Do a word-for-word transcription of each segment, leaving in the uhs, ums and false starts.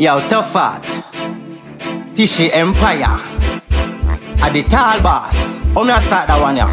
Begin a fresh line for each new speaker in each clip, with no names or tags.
Yo, tough heart. Tishy Empire. At the tall boss. I'm gonna start that one, yeah.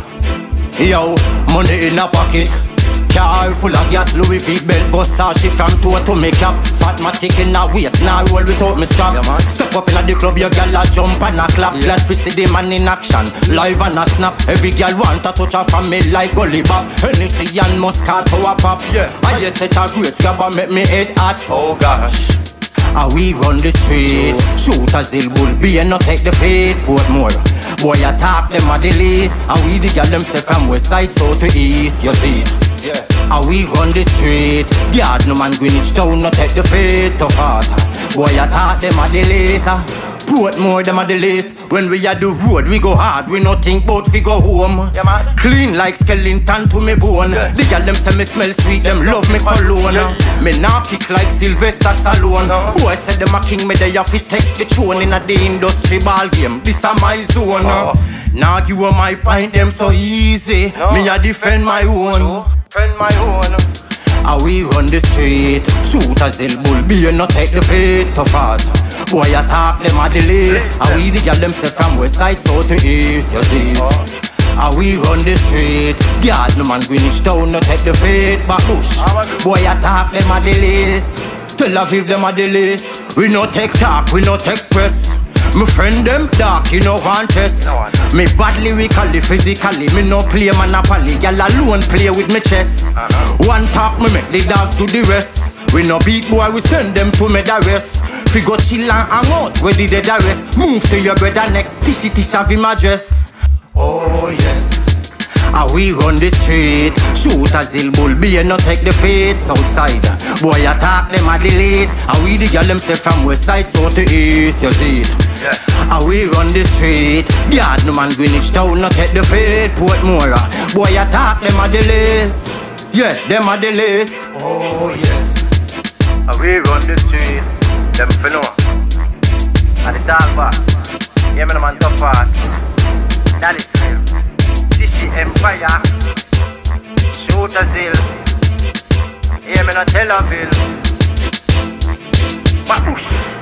Yo, money in a pocket. Car full of gas, Louis V belt, Versace from toe to make up. Fatmatic in a waist, now roll without me strap. Yeah, step up in the club, your girl a jump and a clap. Yeah. Glad to see the man in action, live and a snap. Every girl want to touch her from me like Gully Bob. Hennessy and Muscat to a pop. Yeah. I just set a great scab and make me head hot.
Oh gosh.
And we run the street, shoot a zill bull, be and not take the fate, Portmore. Boy attack them at the least, and we the girl them say from west side south to east, you see it. Yeah. And we run the street, guard no man Greenwich town, not take the fate to heart. Boy attack them at the least, Portmore them at the least. When we are the road, we go hard, we no think bout we go home. Yeah, man. Clean like skeleton to me bone. Yeah. The girl them say me smell sweet, them love me cologne. Yeah. Me now kick like Sylvester Stallone. No. Boy said them a king, me they have to take the throne in a the industry ball game. This a my zone. Oh. Now give you my pint, them so easy. No. Me a defend my own.
Defend my own.
And we run the street, shoot a zill bull, be and not take the fate to heart. Boy attack them at the least, and we the girl them say from west side south to east, you see. And we run the street, guard no man Greenwich town, not take the fate back bush. Boy attack them at the least, Tel Aviv them at the list. We no take talk, we no take press. My friend them dark, you know want test. No, me bad lyrically, physically, me no play Monopoly. Girl alone play with me chest. uh-huh. One talk me make the dogs do the rest. We no beat boy, we send them to me the rest. We go chill and hang out, where did they rest? Move to your brother next, tishy tish have him address.
Oh yes.
And we run the street, shoot a zill bull, be and not take the fates outside. Boy attack them at the least, and we the girl them say from west side south to east, you see it. Yeah. And we run the street, guard no man Greenwich town, not take the fate, Portmore. Boy attack them at the list, yeah, them at the list.
Oh yes. And we run the street, them for know. And the tall bar, yeah me no man tough heart. That is real. Tishy Empire, shoot a zill, yeah me no tell a bill. Babush.